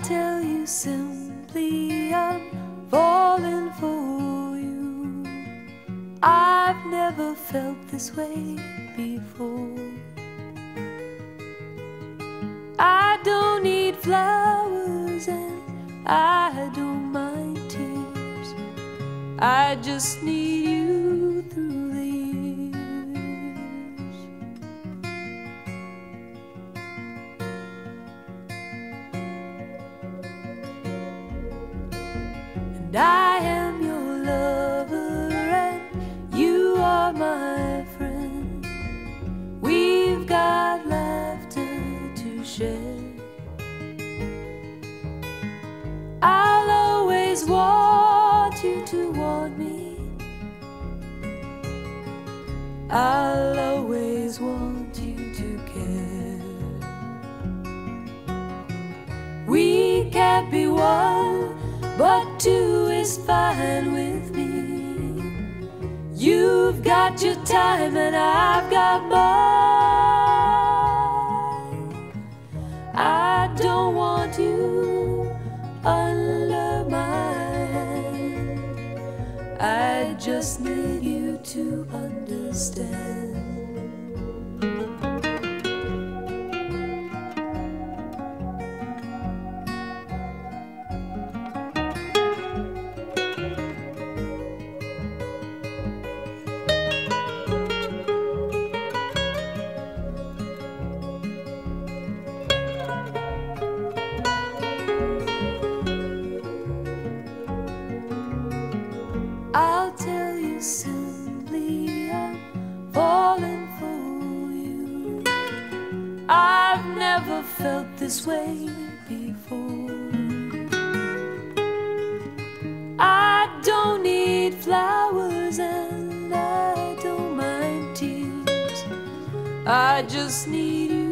tell you simply, I'm falling for you. I've never felt this way before. I don't need flowers and I don't mind tears. I just need you through the years. And I am your lover and you are my friend. We've got laughter to share. I'll always want you to want me. I'll always want you to care. We can't be one, but two is fine with me. You've got your time and I've got mine. I don't want you under my hand. I just need you to understand. I'll tell you simply, I'm falling for you. I've never felt this way before. I don't need flowers and I don't mind tears. I just need you